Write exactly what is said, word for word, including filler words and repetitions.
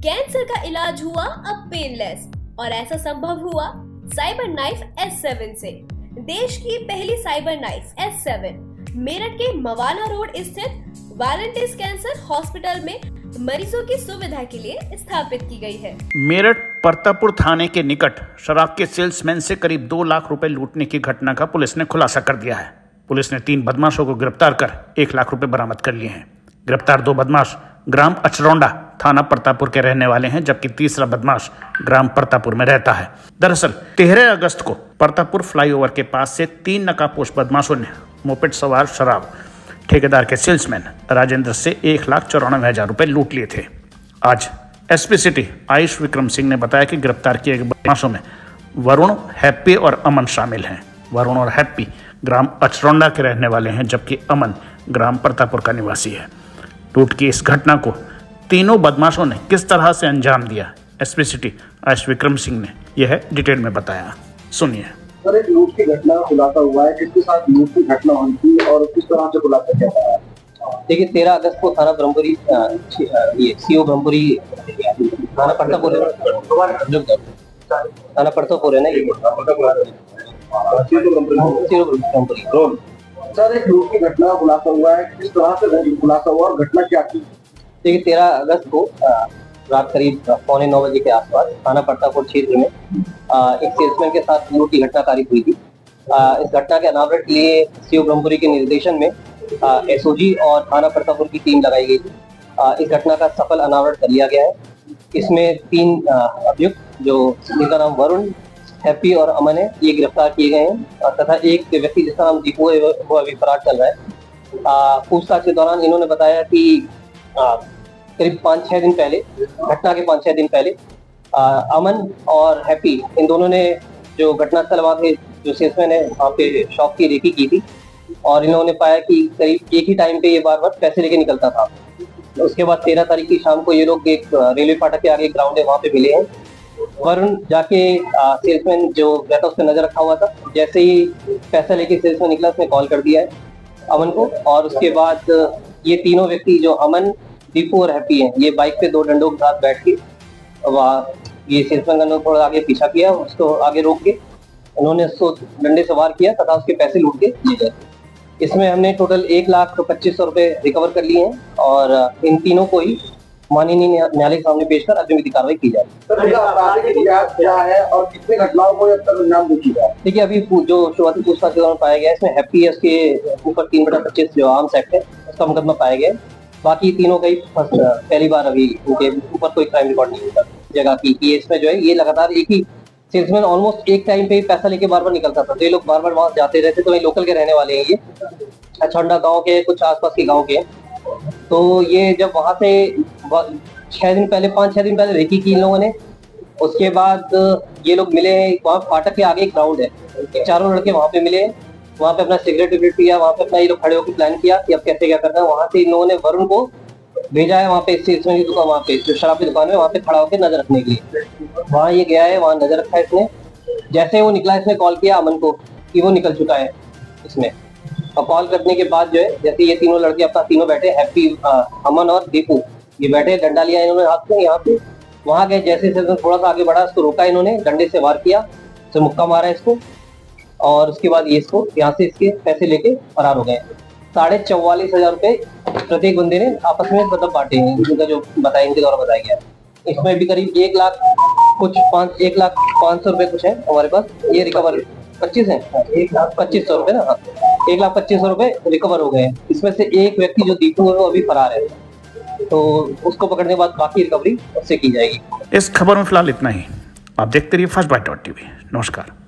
Cancer का इलाज हुआ अब पेनलेस, और ऐसा संभव हुआ साइबर नाइफ एस सेवन से। देश की पहली cyber knife S seven Meerut के मवाना रोड स्थित वालंटिस कैंसर हॉस्पिटल में मरीजों की सुविधा के लिए स्थापित की गई है। मेरठ परतापुर थाने के निकट शराब के सेल्समैन से करीब दो लाख रुपए लूटने की घटना का पुलिस ने खुलासा कर दिया है। पुलिस ने तीन बदमाशों को गिरफ्तार कर एक लाख रुपए बरामद कर लिए हैं। गिरफ्तार दो बदमाश ग्राम अचरौंडा थाना परतापुर के रहने वाले हैं, जबकि तीसरा बदमाश ग्राम परतापुर में रहता है। दरअसल तेरह अगस्त को परतापुर फ्लाईओवर के पास से तीन नकाबपोश बदमाशों ने मोपेड सवार शराब ठेकेदार के सेल्समैन राजेंद्र से एक लाख चौरानवे हजार रुपए लूट लिए थे। आज एसपी सिटी आयुष विक्रम सिंह ने बताया कि गिरफ्तार किए गए बदमाशों में वरुण, हैप्पी और अमन शामिल हैं। वरुण और हैप्पी ग्राम अचरौंडा के रहने वाले हैं, जबकि अमन ग्राम परतापुर का निवासी है। लूट की इस घटना को तीनों बदमाशों ने किस तरह से अंजाम दिया, एसपी सिटी आयुष विक्रम सिंह ने यह डिटेल में बताया। सुनिए। सर, एक लूट की घटना का खुलासा हुआ है, किसके साथ लूट की घटना हुई थी और किस तरह से खुलासा किया गया है? देखिए, तेरह अगस्त को थाना ब्रह्मपुरी ये सीओ ब्रह्मपुरी थाना परतापुर थाना परतापुर है ना, ये सर, एक लूट की घटना का खुलासा हुआ है, किस तरह से खुलासा हुआ और घटना क्या थी? देखिए, तेरह अगस्त को रात करीब पौने नौ बजे के आसपास थाना परतापुर क्षेत्र में एक सेल्समैन के साथ लूट की घटना कारित हुई थी। इस घटना के अनावरण के लिए सीओ ब्रह्मपुरी के निर्देशन में एसओजी और थाना परतापुर की टीम लगाई गई थी। इस घटना का सफल अनावरण कर लिया गया है। इसमें तीन अभियुक्त, जो जिनका नाम वरुण, हैप्पी और अमन है, ये गिरफ्तार किए गए हैं तथा एक व्यक्ति जिसका नाम दीपू है वो अभी फरार चल रहा है। पूछताछ के दौरान इन्होंने बताया कि करीब पाँच छः दिन पहले, घटना के पाँच छः दिन पहले आ, अमन और हैप्पी, इन दोनों ने जो घटनास्थल वहाँ पे जो सेल्समैन है वहाँ पे शॉप की रेकी की थी और इन्होंने पाया कि करीब एक ही टाइम पे ये बार बार पैसे लेके निकलता था। उसके बाद तेरह तारीख की शाम को ये लोग एक रेलवे फाटक के आगे ग्राउंड है वहाँ पे मिले हैं। वरुण जाके सेल्समैन जो रहता उस पर नजर रखा हुआ था। जैसे ही पैसा लेके सेल्समैन निकला, उसने कॉल कर दिया है अमन को, और उसके बाद ये तीनों व्यक्ति जो अमन, दीपू और हैप्पी हैं, ये बाइक पे दो डंडों के साथ बैठ के वहाँ ये सेल्समैन का थोड़ा आगे पीछा किया, उसको आगे रोक के उन्होंने उसको डंडे से वार किया तथा उसके पैसे लूट के लिए गए। इसमें हमने टोटल एक लाख पच्चीस सौ रुपए रिकवर कर लिए हैं और इन तीनों को ही माननीय न्यायालय के सामने पेश कर अग्रिम विधि कार्रवाई की जाएगी। क्या है और कितनी घटनाओं को अब तक अंजाम दे चुका है? देखिए, अभी जो शुरुआती पूछताछ के दौरान पाया गया है, इसमें हैप्पी है, उसके ऊपर तीन बटा पच्चीस जो आर्म्स एक्ट है उसका मुकदमा पाया गया है। बाकी तीनों का ही फर्स्ट पहली बार अभी उनके ऊपर कोई क्राइम रिकॉर्ड नहीं होता जगह की। ये इसमें जो है ये लगातार एक ही सेल्समैन ऑलमोस्ट एक टाइम पे ही पैसा लेके बार बार निकलता था, तो ये लोग बार बार वहां जाते रहते। तो ये लोकल के रहने वाले हैं, ये अचरौंडा गांव के, कुछ आसपास के गांव के। तो ये जब वहां से छह दिन पहले पाँच छह दिन पहले रेकी की इन लोगों ने, उसके बाद ये लोग मिले वहाँ फाटक के आगे एक ग्राउंड है, चारों लड़के वहाँ पे मिले, वहाँ पे अपना सिगरेट विगरेट पिया, वहाँ पे अपना ये लोग खड़े होकर प्लान किया कि अब कैसे क्या करना है। वहाँ से इन लोगों ने वरुण को भेजा है वहाँ पे सेल्समैन की दुकान, वहाँ पे जो शराब की दुकान है वहाँ पे खड़ा होकर नजर रखने के लिए। वहाँ ये गया है, वहाँ नजर रखा है इसने। जैसे वो निकला, इसने कॉल किया अमन को कि वो निकल चुका है इसमें, और कॉल करने के बाद जो है जैसे ये तीनों लड़के अपना तीनों बैठे, हैप्पी, अमन और दीपू, ये बैठे, डंडा लिया इन्होंने हाथ में यहाँ पे। वहाँ गए, जैसे थोड़ा सा आगे बढ़ा, उसको रोका इन्होंने, डंडे से वार किया, तो मुक्का मारा इसको, और उसके बाद ये इसको यहाँ से इसके पैसे लेके फरार हो गए। साढ़े चौवालीस हजार रुपए प्रत्येक बंदे ने आपस में मतलब बांटे हैं, इनका जो बताया, इनके द्वारा बताया गया। इसमें भी करीब एक लाख कुछ पाँच एक लाख पाँच सौ रुपए कुछ है हमारे पास, ये रिकवर पच्चीस है, एक लाख पच्चीस सौ रुपए ना, हाँ, एक लाख पच्चीस सौ रुपए रिकवर हो गए। इसमें से एक व्यक्ति जो दीपू है वो अभी फरार है, तो उसको पकड़ने के बाद बाकी रिकवरी उससे की जाएगी। इस खबर में फिलहाल इतना ही। आप देखते रहिए फर्स्ट बाइट डॉट टीवी। नमस्कार।